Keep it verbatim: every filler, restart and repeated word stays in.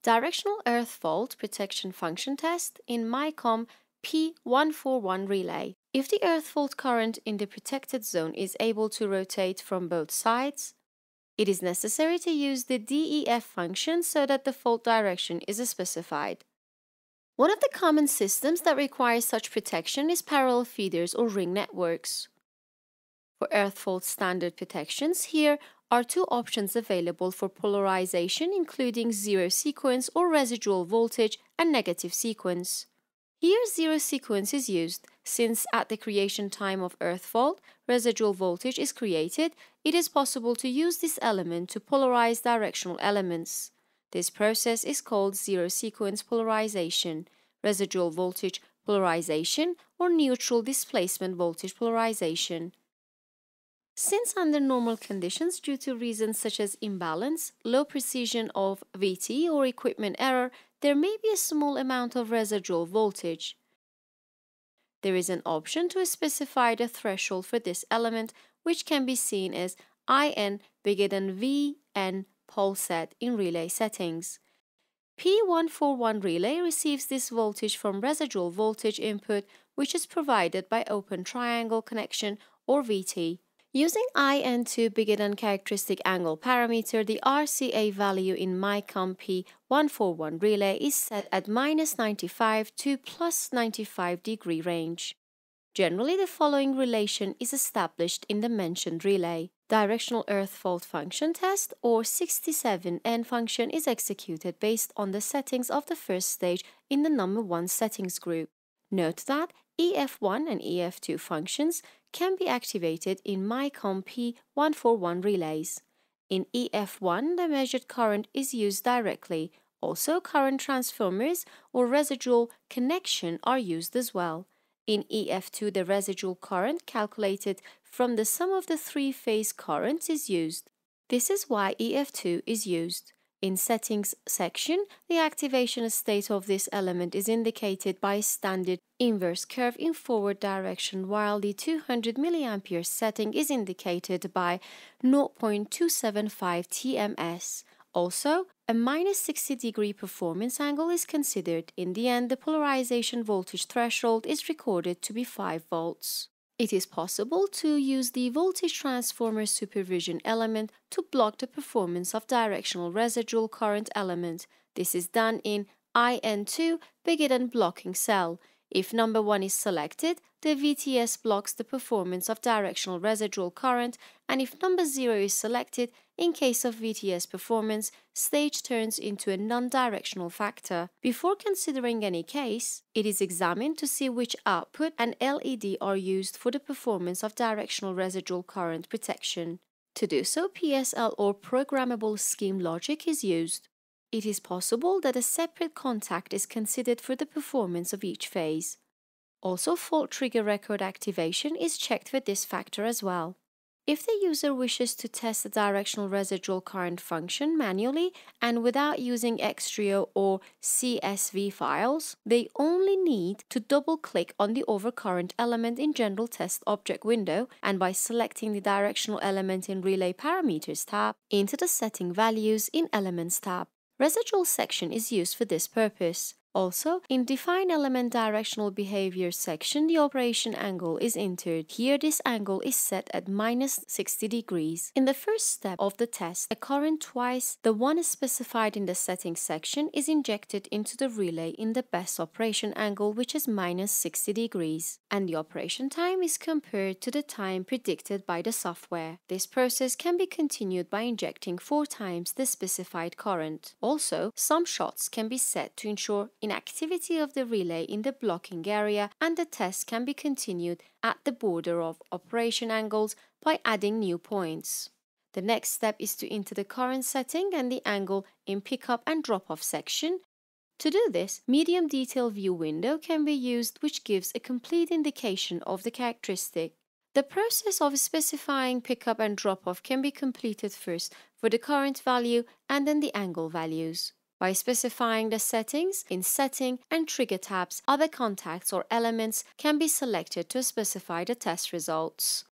Directional Earth Fault Protection Function Test in MyCom P one forty-one relay. If the earth fault current in the protected zone is able to rotate from both sides, it is necessary to use the D E F function so that the fault direction is specified. One of the common systems that requires such protection is parallel feeders or ring networks. For earth fault standard protections, here are two options available for polarization, including zero sequence or residual voltage and negative sequence. Here, zero sequence is used, since at the creation time of earth fault, residual voltage is created. It is possible to use this element to polarize directional elements. This process is called zero sequence polarization, residual voltage polarization, or neutral displacement voltage polarization. Since under normal conditions, due to reasons such as imbalance, low precision of V T or equipment error, there may be a small amount of residual voltage. There is an option to specify the threshold for this element, which can be seen as I N bigger than V N pole set in relay settings. P one forty-one relay receives this voltage from residual voltage input, which is provided by open triangle connection or V T. Using I N two bigger than characteristic angle parameter, the R C A value in MyCom P one forty-one relay is set at minus ninety-five to plus ninety-five degree range. Generally, the following relation is established in the mentioned relay. Directional earth fault function test or sixty-seven N function is executed based on the settings of the first stage in the number one settings group. Note that E F one and E F two functions can be activated in MyCom P one forty-one relays. In E F one, the measured current is used directly. Also, current transformers or residual connection are used as well. In E F two, the residual current calculated from the sum of the three-phase currents is used. This is why E F two is used. In Settings section, the activation state of this element is indicated by a standard inverse curve in forward direction, while the two hundred milliampere setting is indicated by zero point two seven five T M S. Also, a minus sixty degree performance angle is considered. In the end, the polarization voltage threshold is recorded to be five volts. It is possible to use the voltage transformer supervision element to block the performance of directional residual current element. This is done in I N two bigger than blocking cell. If number one is selected, the V T S blocks the performance of directional residual current, and if number zero is selected, in case of V T S performance, stage turns into a non-directional factor. Before considering any case, it is examined to see which output and L E D are used for the performance of directional residual current protection. To do so, P S L or programmable scheme logic is used. It is possible that a separate contact is considered for the performance of each phase. Also, fault trigger record activation is checked for this factor as well. If the user wishes to test the directional residual current function manually and without using Xtrio or C S V files, they only need to double-click on the overcurrent element in General Test Object window, and by selecting the directional element in Relay Parameters tab, into the Setting Values in Elements tab. Residual section is used for this purpose. Also, in Define Element Directional Behavior section, the operation angle is entered. Here, this angle is set at minus sixty degrees. In the first step of the test, a current twice the one specified in the Settings section is injected into the relay in the best operation angle, which is minus sixty degrees, and the operation time is compared to the time predicted by the software. This process can be continued by injecting four times the specified current. Also, some shots can be set to ensure inactivity of the relay in the blocking area, and the test can be continued at the border of operation angles by adding new points. The next step is to enter the current setting and the angle in pickup and drop-off section. To do this, Medium Detail View window can be used, which gives a complete indication of the characteristic. The process of specifying pickup and drop-off can be completed first for the current value and then the angle values. By specifying the settings in Setting and Trigger tabs, other contacts or elements can be selected to specify the test results.